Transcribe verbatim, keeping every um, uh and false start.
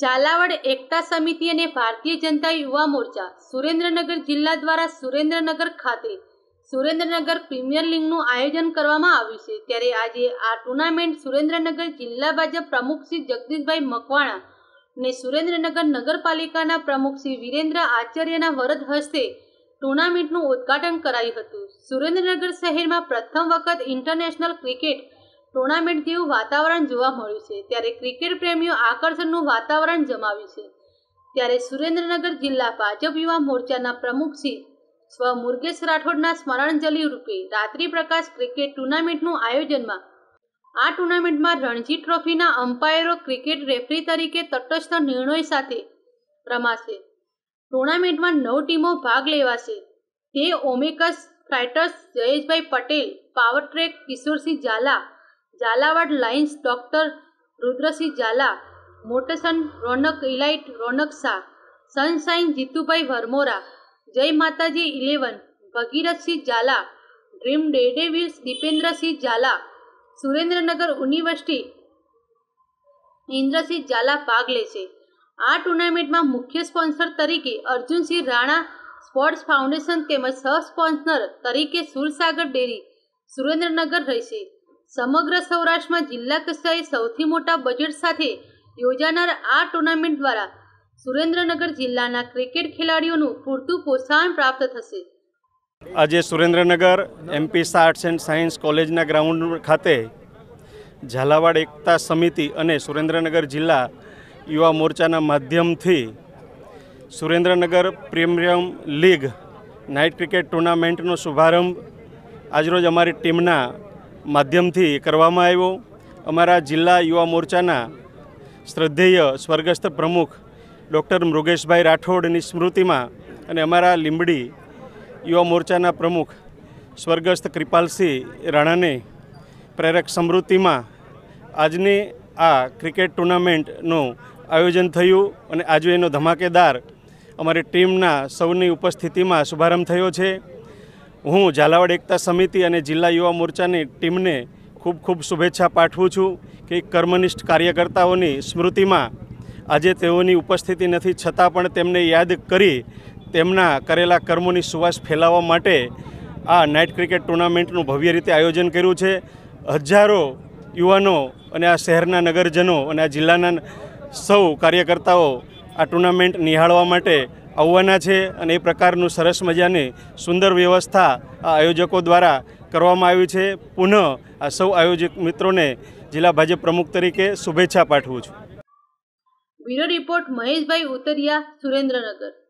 झालावाड़ एकता समिति અને ભારતીય જનતા યુવા મોરચા સુરેન્દ્રનગર જિલ્લા દ્વારા સુરેન્દ્રનગર ખાતે સુરેન્દ્રનગર પ્રીમિયર લીગનું આયોજન કરવામાં આવ્યું છે। ત્યારે આજે આ ટુર્નામેન્ટ સુરેન્દ્રનગર જિલ્લા ભાજપ પ્રમુખ શ્રી જગદીશભાઈ મકવાણા અને સુરેન્દ્રનગર નગરપાલિકાના પ્રમુખ શ્રી વિરેન્દ્ર આચાર્યના વરદ હસ્તે ટુર્નામેન્ટનું ઉદ્ઘાટન કરાયું હતું। સુરેન્દ્રનગર શહેરમાં પ્રથમ વખત ઇન્ટરનેશનલ ક્રિકેટ ટુર્નામેન્ટ જેવું વાતાવરણ જોવા મળ્યું છે। ત્યારે ક્રિકેટ પ્રેમીઓ આકર્ષણનું વાતાવરણ જમાવ્યું છે। ત્યારે સુરેન્દ્રનગર જિલ્લા ભાજપ યુવા મોરચાના પ્રમુખ શ્રી સ્વ મુરગેશ રાઠોડના સ્મરણાંજલિ રૂપે રાત્રિ પ્રકાશ ક્રિકેટ ટુર્નામેન્ટનું આયોજનમાં આ ટુર્નામેન્ટમાં રણજી ટ્રોફીના અમ્પાયરો ક્રિકેટ રેફરી તરીકે તટસ્થ નિર્ણય સાથે રમાશે। ટુર્નામેન્ટમાં નવ ટીમો ભાગ લેવાશે। તે Omax fighters Jayeshbhai Patel, power track Kishorsinh Jhala, Jhalawad lions doctor Rudrasinh Jhala, Motson Raunak elite Raunak Shah, sunshine Jitubhai Varmora, Jay Mataji eleven Bhagirath Singh झाला, ड्रीम डेडेविल्स दीपेन्द्र सिंह झाला, सुरेन्द्रनगर यूनिवर्सिटी इंद्र सिंह झाला भाग लेशे। आ टूर्नामेंट में मुख्य स्पॉन्सर तरीके अर्जुन सिंह राणा स्पोर्ट्स फाउंडेशन तेमज सह स्पॉन्सर तरीके सूरसागर डेरी सुरेन्द्रनगर रहेशे। समग्र सौराष्ट्र में जिला कक्षाए सौथी मोटा बजेट साथे योजानार आ टूर्नामेंट द्वारा सुरेन्द्रनगर जिल्लाना क्रिकेट खेलाड़ीओनुं पूरतुं प्रोत्साहन प्राप्त थशे। आज Surendranagar MP arts and science कॉलेजना ग्राउंड खाते झालावाड़ एकता समिति अने सुरेन्द्रनगर जिला युवा मोर्चाना माध्यमथी Surendranagar premier league night cricket टूर्नामेंटनो शुभारंभ आजरोज अमारी टीमना माध्यमथी करवामां आव्यो। अमारा जिला युवा मोर्चाना श्रद्धेय स्वर्गस्थ प्रमुख डॉक्टर मृगेशभाई राठोडनी स्मृतिमां अने अमारा લીંબડી युवा मोर्चाना प्रमुख स्वर्गस्थ कृपालसिंह राणाने प्रेरक स्मृतिमां आजनी आ क्रिकेट टूर्नामेंटનું आयोजन थयुं अने आज एनो धमाकेदार अमारी टीमना सौनी उपस्थितिमां शुभारंभ थयो छे। हूँ झालावाड़ एकता समिति और जिला युवा मोर्चा की टीम ने खूब खूब शुभेच्छा पाठवुं छूं कि कर्मनिष्ठ कार्यकर्ताओं की स्मृति में आज तेओनी उपस्थिति नहीं छतां पण तेमने याद करी तेमना करेला कर्मों की सुवास फैलावा माटे आ नाइट क्रिकेट टूर्नामेंटनु भव्य रीते आयोजन कर्युं छे। हजारों युवानों अने आ शहरना नगरजनों अने आ जिल्लाना सौ कार्यकर्ताओं आ टूर्नामेंट निहाळवा माटे आववाना छे अने ए प्रकारनु सरस मजानी सुंदर व्यवस्था आ आयोजकों द्वारा करवामां आवी छे। पुनः आ सौ आयोजक मित्रोने जिला भाजप प्रमुख तरीके शुभेच्छा पाठवुं छुं। ब्यूरो रिपोर्ट महेश भाई उतरिया, सुरेन्द्रनगर।